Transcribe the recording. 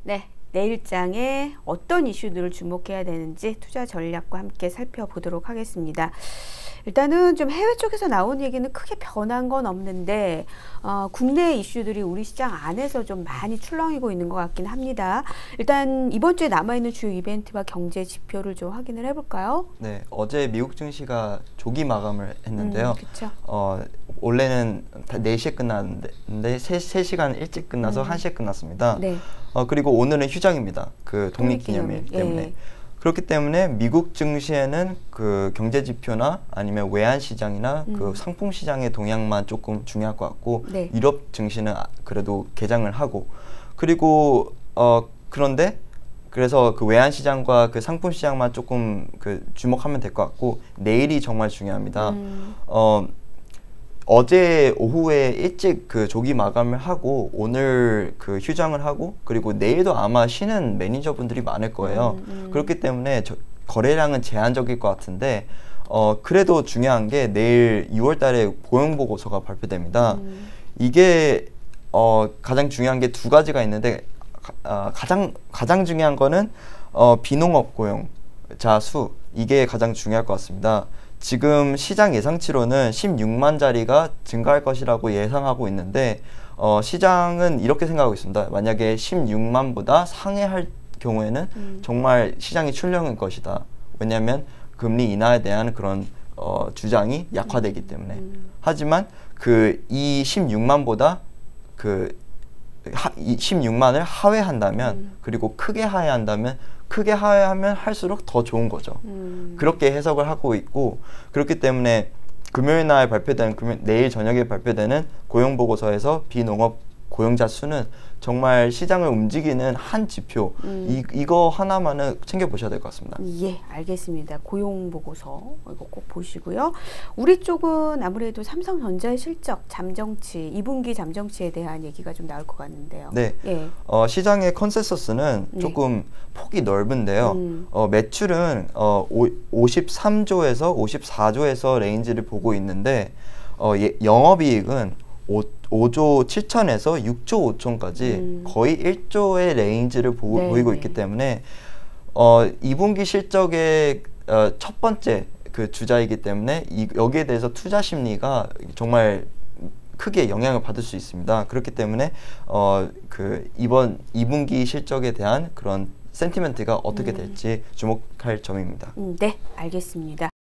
네, 내일장에 어떤 이슈들을 주목해야 되는지 투자 전략과 함께 살펴보도록 하겠습니다. 일단은 좀 해외 쪽에서 나온 얘기는 크게 변한 건 없는데 국내 이슈들이 우리 시장 안에서 좀 많이 출렁이고 있는 것 같긴 합니다. 일단 이번 주에 남아있는 주요 이벤트와 경제 지표를 좀 확인을 해볼까요? 네, 어제 미국 증시가 조기 마감을 했는데요. 그쵸. 원래는 4시에 끝났는데 3시간 일찍 끝나서 1시에 끝났습니다. 네. 그리고 오늘은 휴장입니다. 그 독립기념일 때문에. 예. 그렇기 때문에 미국 증시에는 그 경제 지표나 아니면 외환 시장이나 그 상품 시장의 동향만 조금 중요할 것 같고, 네. 유럽 증시는 그래도 개장을 하고, 그리고 그런데 그래서 그 외환 시장과 그 상품 시장만 조금 그 주목하면 될 것 같고, 내일이 정말 중요합니다. 어제 오후에 일찍 그 조기 마감을 하고 오늘 그 휴장을 하고, 그리고 내일도 아마 쉬는 매니저분들이 많을 거예요. 그렇기 때문에 거래량은 제한적일 것 같은데 그래도 중요한 게 내일 2월 달에 고용 보고서가 발표됩니다. 이게 가장 중요한 게 두 가지가 있는데 가장 중요한 거는 비농업 고용자 수, 이게 가장 중요할 것 같습니다. 지금 시장 예상치로는 16만 자리가 증가할 것이라고 예상하고 있는데 시장은 이렇게 생각하고 있습니다. 만약에 16만보다 상회할 경우에는 정말 시장이 출렁일 것이다. 왜냐하면 금리 인하에 대한 그런 주장이 약화되기 때문에. 하지만 이 16만보다 이 16만을 하회한다면, 그리고 크게 하회한다면, 크게 하회하면 할수록 더 좋은 거죠. 그렇게 해석을 하고 있고, 그렇기 때문에 금요일 날 내일 저녁에 발표되는 고용보고서에서 비농업 고용자 수는 정말 시장을 움직이는 한 지표, 이거 하나만은 챙겨보셔야 될 것 같습니다. 예, 알겠습니다. 고용보고서 이거 꼭 보시고요. 우리 쪽은 아무래도 삼성전자의 실적, 잠정치, 2분기 잠정치에 대한 얘기가 좀 나올 것 같는데요. 네, 예. 시장의 컨센서스는 조금 폭이 넓은데요. 매출은 53조에서 54조에서 레인지를 보고 있는데 영업이익은 5조 7천에서 6조 5천까지 거의 1조의 레인지를 보이고 있기 때문에 2분기 실적의 첫 번째 그 주자이기 때문에 여기에 대해서 투자 심리가 정말 크게 영향을 받을 수 있습니다. 그렇기 때문에 이번 2분기 실적에 대한 그런 센티멘트가 어떻게 될지 주목할 점입니다. 네, 알겠습니다.